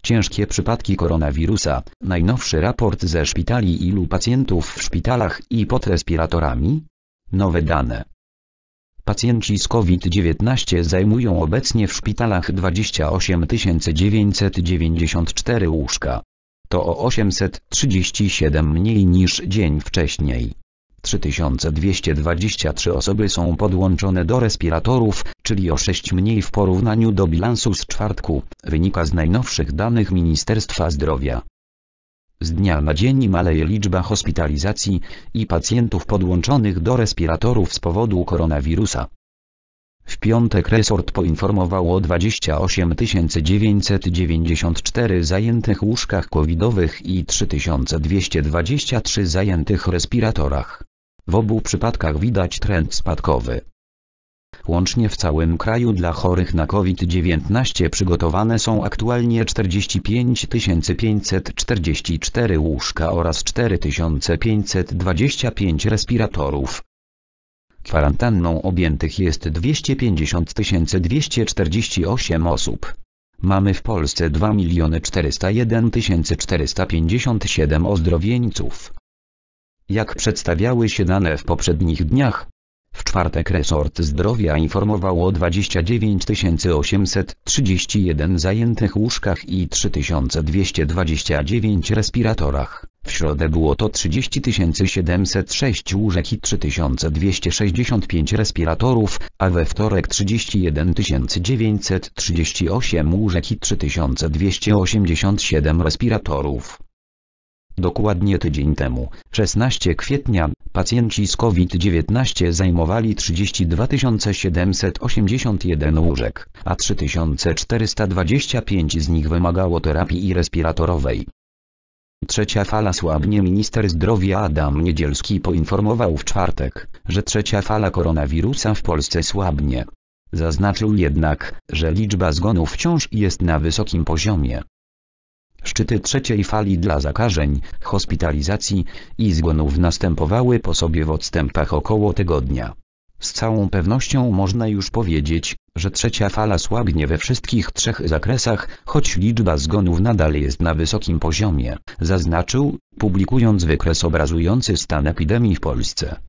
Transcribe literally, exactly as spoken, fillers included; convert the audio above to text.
ciężkie przypadki koronawirusa. Najnowszy raport ze szpitali. Ilu pacjentów w szpitalach i pod respiratorami? Nowe dane. Pacjenci z COVID dziewiętnaście zajmują obecnie w szpitalach dwadzieścia osiem tysięcy dziewięćset dziewięćdziesiąt cztery łóżka. To o osiemset trzydzieści siedem mniej niż dzień wcześniej. trzy tysiące dwieście dwadzieścia trzy osoby są podłączone do respiratorów, czyli o sześć mniej w porównaniu do bilansu z czwartku, wynika z najnowszych danych Ministerstwa Zdrowia. Z dnia na dzień maleje liczba hospitalizacji i pacjentów podłączonych do respiratorów z powodu koronawirusa. W piątek resort poinformował o dwudziestu ośmiu tysiącach dziewięćset dziewięćdziesięciu czterech zajętych łóżkach covidowych i trzy tysiące dwieście dwadzieścia trzy zajętych respiratorach. W obu przypadkach widać trend spadkowy. Łącznie w całym kraju dla chorych na COVID dziewiętnaście przygotowane są aktualnie czterdzieści pięć tysięcy pięćset czterdzieści cztery łóżka oraz cztery tysiące pięćset dwadzieścia pięć respiratorów. Kwarantanną objętych jest dwieście pięćdziesiąt tysięcy dwieście czterdzieści osiem osób. Mamy w Polsce dwa miliony czterysta jeden tysięcy czterysta pięćdziesiąt siedem ozdrowieńców. Jak przedstawiały się dane w poprzednich dniach, w czwartek resort zdrowia informował o dwudziestu dziewięciu tysięcy osiemset trzydziestu jeden zajętych łóżkach i trzy tysiące dwieście dwadzieścia dziewięć respiratorach. W środę było to trzydzieści tysięcy siedemset sześć łóżek i trzy tysiące dwieście sześćdziesiąt pięć respiratorów, a we wtorek trzydzieści jeden tysięcy dziewięćset trzydzieści osiem łóżek i trzy tysiące dwieście osiemdziesiąt siedem respiratorów. Dokładnie tydzień temu, szesnastego kwietnia, pacjenci z COVID dziewiętnaście zajmowali trzydzieści dwa tysiące siedemset osiemdziesiąt jeden łóżek, a trzy tysiące czterysta dwadzieścia pięć z nich wymagało terapii respiratorowej. Trzecia fala słabnie. Minister zdrowia Adam Niedzielski poinformował w czwartek, że trzecia fala koronawirusa w Polsce słabnie. Zaznaczył jednak, że liczba zgonów wciąż jest na wysokim poziomie. Szczyty trzeciej fali dla zakażeń, hospitalizacji i zgonów następowały po sobie w odstępach około tygodnia. Z całą pewnością można już powiedzieć, że trzecia fala słabnie we wszystkich trzech zakresach, choć liczba zgonów nadal jest na wysokim poziomie, zaznaczył, publikując wykres obrazujący stan epidemii w Polsce.